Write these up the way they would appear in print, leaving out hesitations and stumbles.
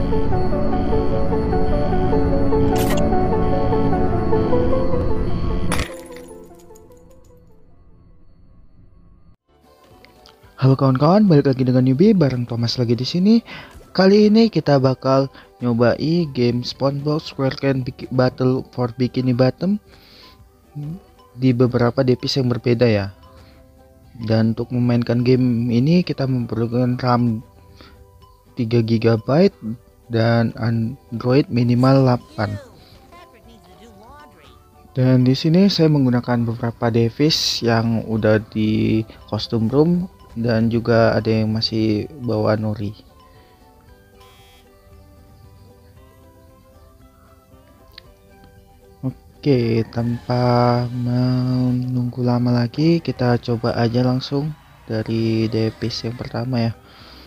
Halo kawan-kawan, balik lagi dengan Newbie bareng Thomas lagi di sini. Kali ini kita bakal nyobai game SpongeBob SquarePants Battle for Bikini Bottom di beberapa device yang berbeda ya. Dan untuk memainkan game ini kita memerlukan RAM 3 GB dan Android minimal 8. Dan di sini saya menggunakan beberapa device yang udah di custom room dan juga ada yang masih bawa Nori. Oke, tanpa menunggu lama lagi kita coba aja langsung dari device yang pertama ya.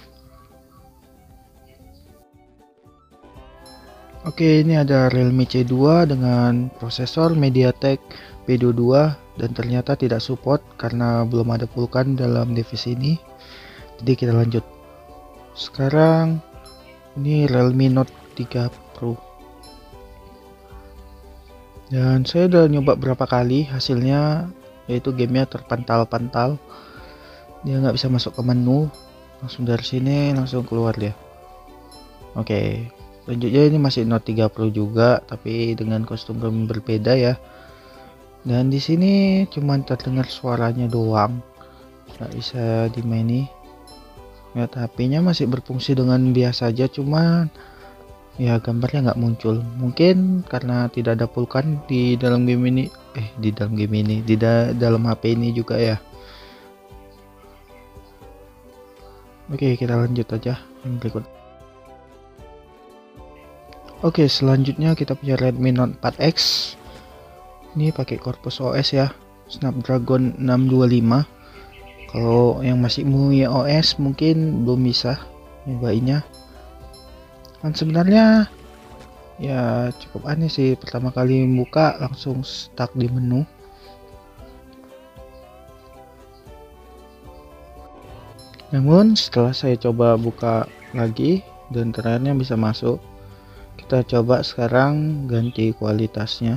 Oke, ini ada Realme C2 dengan prosesor MediaTek P22 dan ternyata tidak support karena belum ada Vulkan dalam device ini. Jadi kita lanjut. Sekarang ini Realme Note 3 Pro. Dan saya udah nyoba berapa kali, hasilnya yaitu gamenya terpantal-pantal. Dia nggak bisa masuk ke menu. Langsung dari sini langsung keluar dia. Oke. Selanjutnya ini masih Note 3 Pro juga, tapi dengan kostum yang berbeda ya. Dan di sini cuma terdengar suaranya doang, nggak bisa dimaini. Lihat HP-nya masih berfungsi dengan biasa aja, cuman ya gambarnya nggak muncul. Mungkin karena tidak ada Vulkan di dalam game ini, di dalam HP ini juga ya. Oke, kita lanjut aja yang berikut. Oke, selanjutnya kita punya Redmi Note 4X. Ini pakai Corpus OS ya, Snapdragon 625. Kalau yang masih MIUI OS mungkin belum bisa nyobainnya. Dan sebenarnya ya cukup aneh sih, pertama kali buka langsung stuck di menu. Namun setelah saya coba buka lagi dan ternyata bisa masuk. Kita coba sekarang ganti kualitasnya.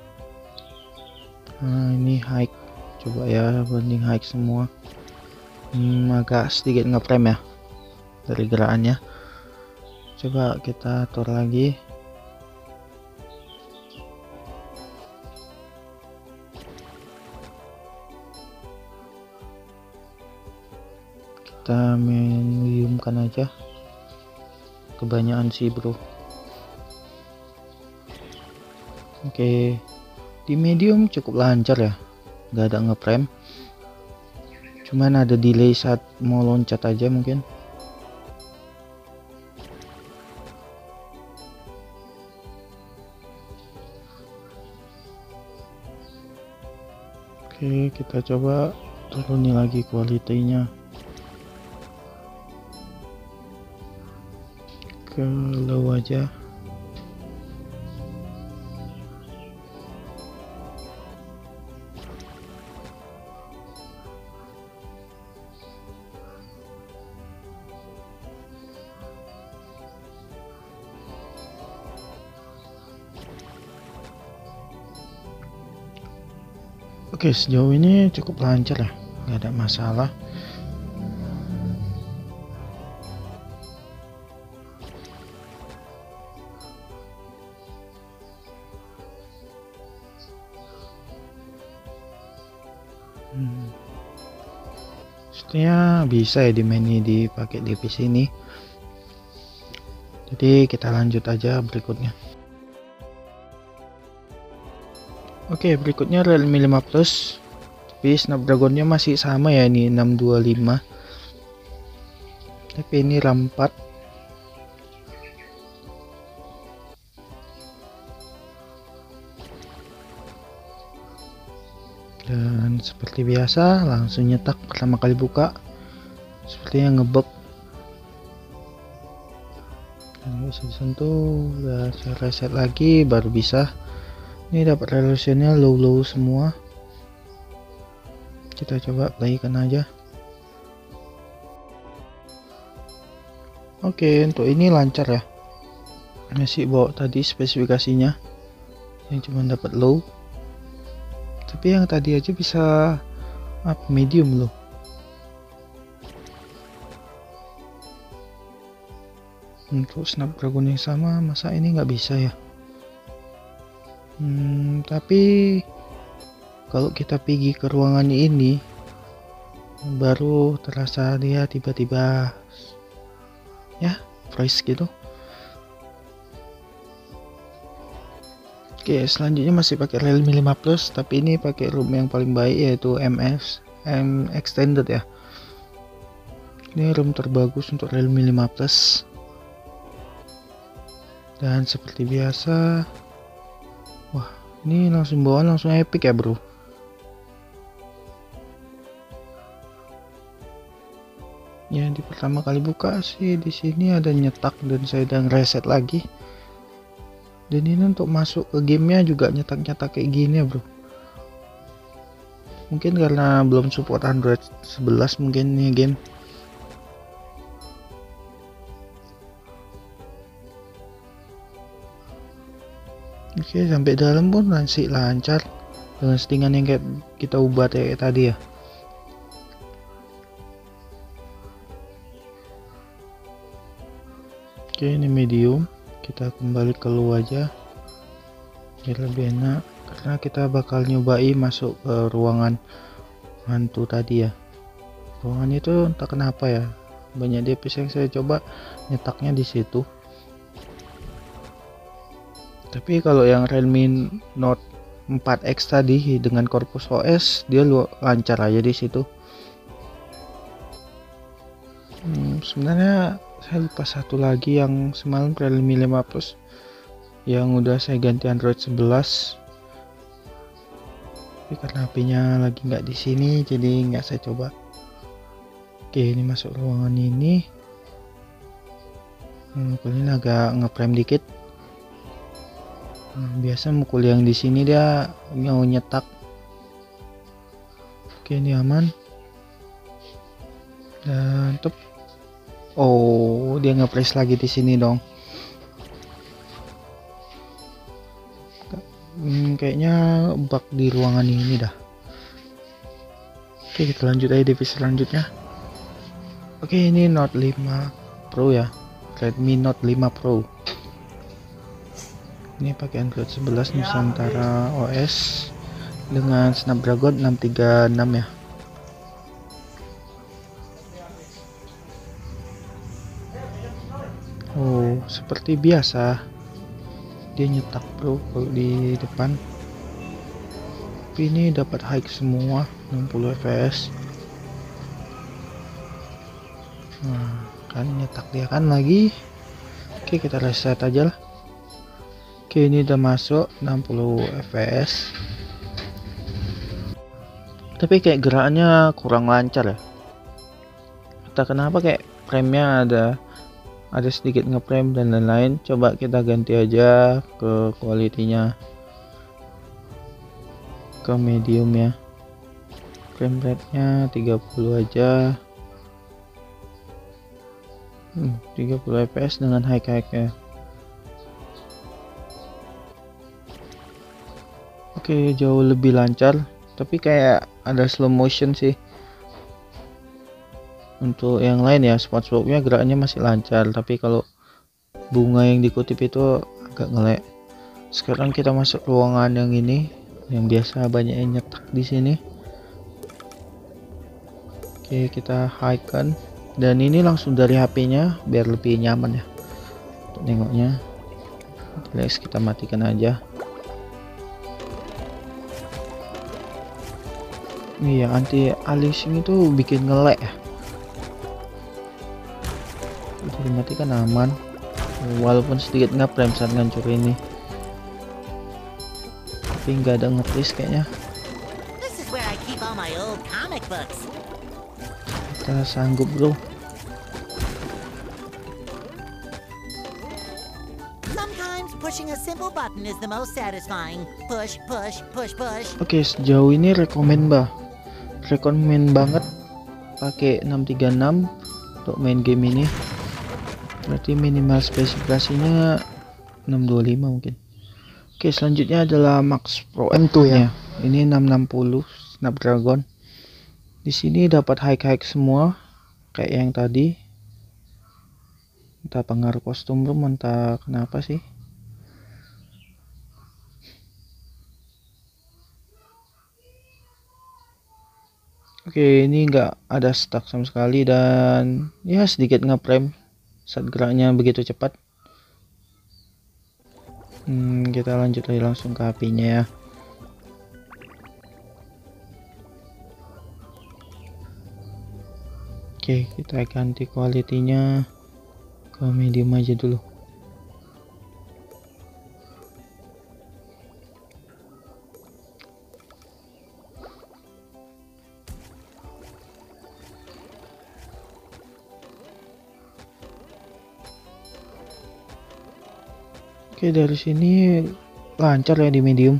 Nah, ini high, coba ya banding high semua. Agak sedikit ngeframe ya dari gerakannya. Coba kita atur lagi. Kita mediumkan aja, kebanyakan sih bro. Oke, di medium cukup lancar ya, nggak ada ngeframe, cuman ada delay saat mau loncat aja mungkin. Oke, kita coba turunin lagi kualitinya ke low aja. Oke, sejauh ini cukup lancar ya, nggak ada masalah. Sepertinya bisa ya dimaini dipakai di PC ini. Jadi kita lanjut aja berikutnya. Oke, berikutnya Realme 5 Plus, tapi Snapdragonnya masih sama ya, ini 625, tapi ini RAM 4. Dan seperti biasa langsung nyetak pertama kali buka, sepertinya ngebug. Bisa disentuh, udah saya reset lagi baru bisa. Ini dapat resolusinya low semua. Kita coba playkan aja. Oke, untuk ini lancar ya, masih bawa tadi spesifikasinya yang cuma dapat low, tapi yang tadi aja bisa up medium loh. Untuk Snapdragon yang sama masa ini nggak bisa ya? Tapi kalau kita pergi ke ruangan ini baru terasa dia tiba-tiba ya fresh gitu. Oke, selanjutnya masih pakai Realme 5 Plus, tapi ini pakai ROM yang paling baik yaitu M Extended ya. Ini ROM terbagus untuk Realme 5 Plus. Dan seperti biasa, wah ini langsung bawaan langsung epic ya bro. Ya di pertama kali buka sih di sini ada nyetak dan saya udah reset lagi. Dan ini untuk masuk ke gamenya juga nyetak-nyetak kayak gini ya bro. Mungkin karena belum support Android 11 mungkin nih game. Oke, sampai dalam pun masih lancar dengan settingan yang kayak kita ubah kayak tadi ya. Oke, ini medium. Kita kembali ke luar aja biar lebih enak, karena kita bakal nyobai masuk ke ruangan hantu tadi ya. Ruangan itu entah kenapa ya, banyak DPS yang saya coba nyetaknya di situ. Tapi kalau yang Realme Note 4X tadi dengan Corpus OS dia lancar aja di situ. Sebenarnya saya lupa satu lagi yang semalam Realme 5 Plus yang udah saya ganti Android 11. Tapi karena HP-nya lagi nggak di sini jadi nggak saya coba. Oke, ini masuk ruangan ini. Ini agak ngeprem dikit. Biasa mukul yang di sini dia mau nyetak. Oke, ini aman. Dan top. Oh, dia nge-press lagi di sini dong. Kayaknya bug di ruangan ini dah. Oke, kita lanjut aja divisi selanjutnya. Oke, ini Note 5 Pro ya. Redmi Note 5 Pro. Ini pakai Android 11 Nusantara OS dengan Snapdragon 636 ya. Oh, seperti biasa dia nyetak bro kalau di depan. Tapi ini dapat high semua 60 fps. Nah, kan nyetak dia kan lagi. Oke, kita reset aja lah. Oke, ini udah masuk 60 fps. Tapi kayak gerakannya kurang lancar ya. Entah kenapa kayak frame-nya ada sedikit ngeprem dan lain-lain. Coba kita ganti aja ke quality-nya ke medium ya. Frame rate-nya 30 aja. 30 fps dengan high ya. Oke, jauh lebih lancar, tapi kayak ada slow motion sih. Untuk yang lain ya, SpongeBob-nya gerakannya masih lancar, tapi kalau bunga yang dikutip itu agak ngelek. Sekarang kita masuk ruangan yang ini, yang biasa banyak yang nyetak di sini. Oke, kita high kan, dan ini langsung dari HP-nya biar lebih nyaman ya untuk nengoknya. Let's kita matikan aja. Iya, anti aliasing itu bikin ngelek ya. Udah dimatikan aman, walaupun sedikit ngeprem saat ngancur ini, tapi nggak ada nge-freeze kayaknya. Kita sanggup bro. Oke, sejauh ini rekomen banget pakai 636 untuk main game ini. Berarti minimal spesifikasinya 625 mungkin. Oke, selanjutnya adalah Max Pro M2 ya. Ini 660 Snapdragon. Di sini dapat high semua kayak yang tadi. Entah pengaruh kostum room, entah kenapa sih. Oke, ini enggak ada stuck sama sekali dan ya sedikit ngeprem saat geraknya begitu cepat. Kita lanjut aja langsung ke HP-nya ya. Oke, kita ganti kualitinya ke medium aja dulu. Oke, dari sini lancar ya di medium.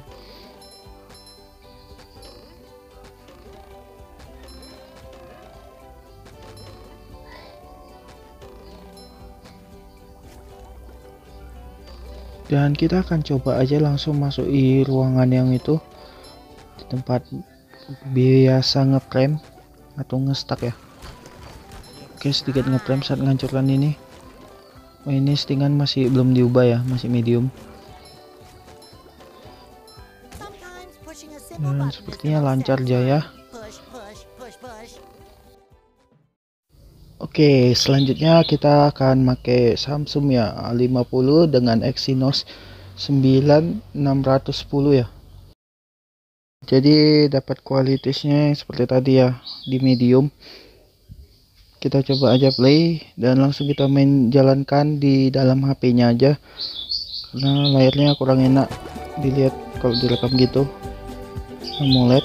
Dan kita akan coba aja langsung masuk di ruangan yang itu, di tempat biasa ngeprem atau ngestak ya. Oke, sedikit ngeprem saat menghancurkan ini. Oh, ini settingan masih belum diubah ya, masih medium. Dan sepertinya lancar jaya. Oke, selanjutnya kita akan pakai Samsung ya, A50 dengan Exynos 9610 ya. Jadi dapat kualitasnya seperti tadi ya, di medium. Kita coba aja play dan langsung kita main jalankan di dalam HP-nya aja, karena layarnya kurang enak dilihat kalau direkam gitu. AMOLED.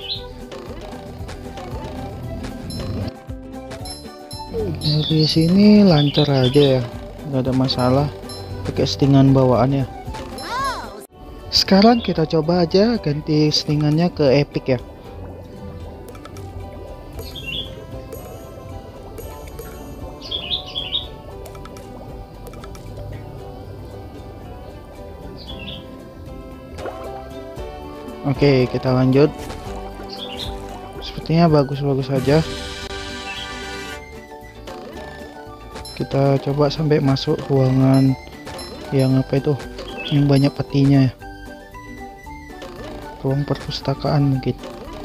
Dari sini lancar aja ya, nggak ada masalah pakai settingan bawaannya. Sekarang kita coba aja ganti settingannya ke Epic ya. Oke, kita lanjut. Sepertinya bagus-bagus saja. Kita coba sampai masuk ruangan yang apa itu, yang banyak petinya ya. Ruang perpustakaan mungkin.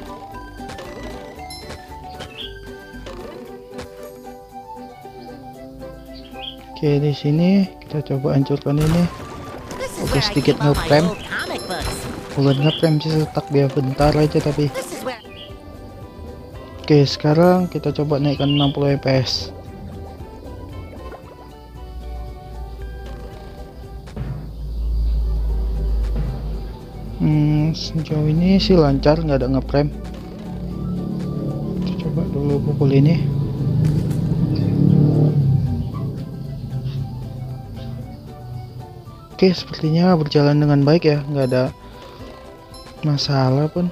Oke, di sini kita coba hancurkan ini. Oke, sedikit ngeprem. Bukan ngeprem sih, setak dia bentar aja tapi. Oke, sekarang kita coba naikkan 60 fps. Sejauh ini sih lancar, nggak ada ngeprem. Kita coba dulu pukul ini. Oke, sepertinya berjalan dengan baik ya, nggak ada masalah pun.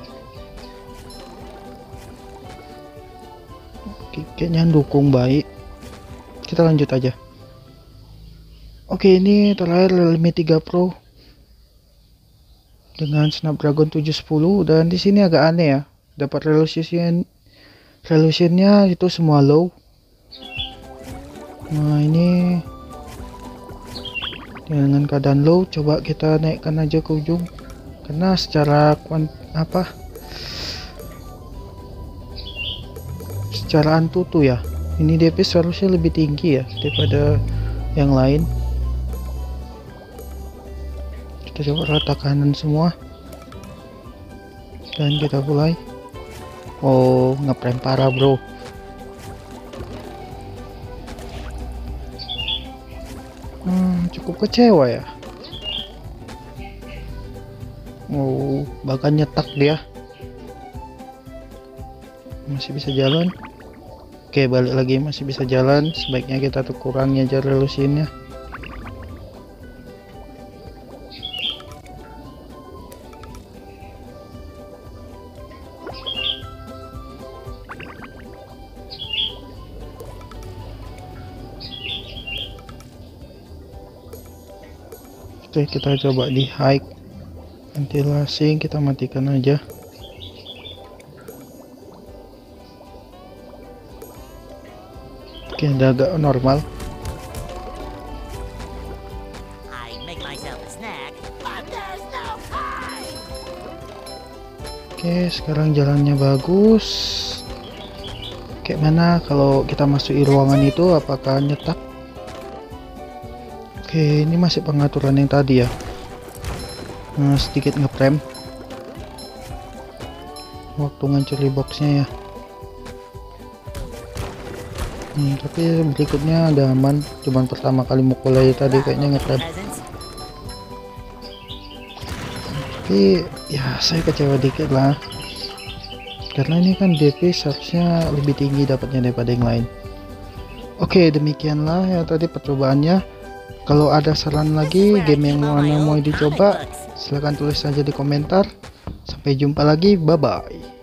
Kayaknya dukung baik. Kita lanjut aja. Oke, ini terakhir Realme 3 Pro dengan Snapdragon 710, dan di sini agak aneh ya, dapat resolutionnya itu semua low. Nah, ini dengan keadaan low, coba kita naikkan aja ke ujung, karena secara secara Antutu ya, ini DPI harusnya lebih tinggi ya daripada yang lain. Kita coba rata kanan semua dan kita mulai. Oh, ngeprem parah bro. Cukup kecewa ya. Oh, bahkan nyetak dia. Masih bisa jalan. Oke, balik lagi, masih bisa jalan. Sebaiknya kita tuh kurangi aja resolusinya. Oke, kita coba di high ventilasi, kita matikan aja. Oke, udah agak normal. Oke, sekarang jalannya bagus. Kayak mana kalau kita masuki ruangan itu, apakah nyetak? Oke, ini masih pengaturan yang tadi ya. Sedikit ngeprem waktu ngancuri boxnya ya. Tapi berikutnya ada aman, cuman pertama kali mukul aja tadi kayaknya ngeprem. Tapi ya saya kecewa dikit lah, karena ini kan DP seharusnya lebih tinggi dapatnya daripada yang lain. Oke, demikianlah ya tadi percobaannya. Kalau ada saran lagi game yang mana mau dicoba, silahkan tulis saja di komentar. Sampai jumpa lagi, bye bye.